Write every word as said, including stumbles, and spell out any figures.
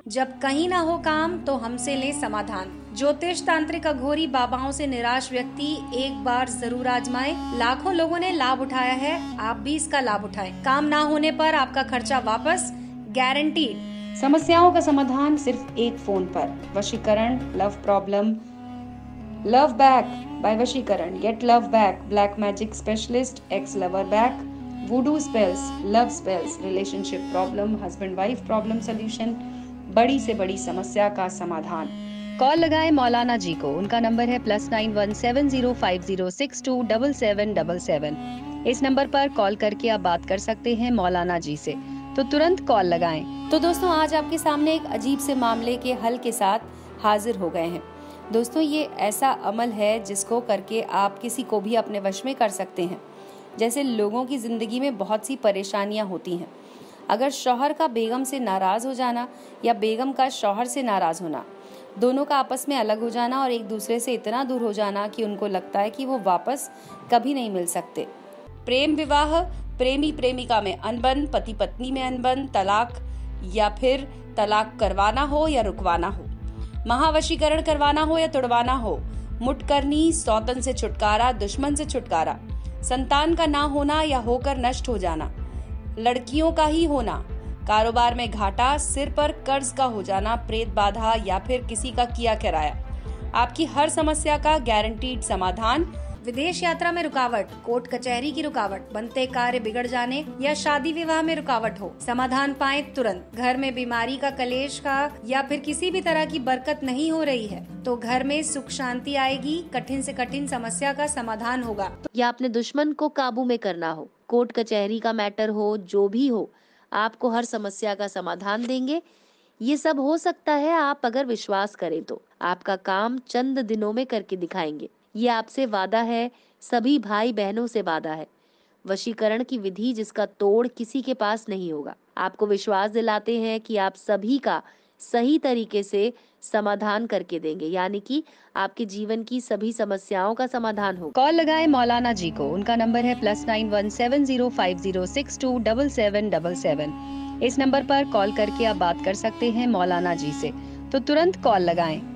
जब कहीं ना हो काम तो हमसे ले समाधान। ज्योतिष तांत्रिक अघोरी बाबाओं से निराश व्यक्ति एक बार जरूर आजमाए। लाखों लोगों ने लाभ उठाया है, आप भी इसका लाभ उठाएं। काम ना होने पर आपका खर्चा वापस गारंटीड। समस्याओं का समाधान सिर्फ एक फोन पर। वशीकरण, love problem, love back by वशीकरण, get love back, black magic specialist, ex lover back, voodoo spells, love spells, relationship problem, husband wife problem solution, बड़ी से बड़ी समस्या का समाधान। कॉल लगाए मौलाना जी को। उनका नंबर है plus nine one seven zero five zero six two double seven double seven. इस नंबर पर कॉल करके आप बात कर सकते हैं मौलाना जी से, तो तुरंत कॉल लगाएं। तो दोस्तों, आज आपके सामने एक अजीब से मामले के हल के साथ हाजिर हो गए हैं। दोस्तों, ये ऐसा अमल है जिसको करके आप किसी को भी अपने वश में कर सकते हैं। जैसे लोगों की जिंदगी में बहुत सी परेशानियां होती हैं। अगर शौहर का बेगम से नाराज हो जाना या बेगम का शौहर से नाराज होना, दोनों का आपस में अलग हो जाना और एक दूसरे से इतना दूर हो जाना कि उनको लगता है कि वो वापस कभी नहीं मिल सकते। प्रेम विवाह, प्रेमी प्रेमिका में अनबन, पति पत्नी में अनबन, तलाक या फिर तलाक करवाना हो या रुकवाना हो, महावशीकरण करवाना हो या तुड़वाना हो, मुटकरनी, सौतन से छुटकारा, दुश्मन से छुटकारा, संतान का ना होना या होकर नष्ट हो जाना, लड़कियों का ही होना, कारोबार में घाटा, सिर पर कर्ज का हो जाना, प्रेत बाधा या फिर किसी का किया किराया, आपकी हर समस्या का गारंटीड समाधान। विदेश यात्रा में रुकावट, कोर्ट कचहरी की रुकावट, बनते कार्य बिगड़ जाने या शादी विवाह में रुकावट हो, समाधान पाए तुरंत। घर में बीमारी का, कलेश का या फिर किसी भी तरह की बरकत नहीं हो रही है तो घर में सुख शांति आएगी, कठिन से कठिन समस्या का समाधान होगा। या अपने दुश्मन को काबू में करना हो, कोर्ट कचहरी का मैटर हो, जो भी हो, आपको हर समस्या का समाधान देंगे। ये सब हो सकता है आप अगर विश्वास करें तो। आपका काम चंद दिनों में करके दिखाएंगे, ये आपसे वादा है, सभी भाई बहनों से वादा है। वशीकरण की विधि जिसका तोड़ किसी के पास नहीं होगा। आपको विश्वास दिलाते हैं कि आप सभी का सही तरीके से समाधान करके देंगे, यानी कि आपके जीवन की सभी समस्याओं का समाधान होगा। कॉल लगाए मौलाना जी को। उनका नंबर है plus nine one seven zero five zero six two double seven double seven. इस नंबर पर कॉल करके आप बात कर सकते हैं मौलाना जी से, तो तुरंत कॉल लगाएं।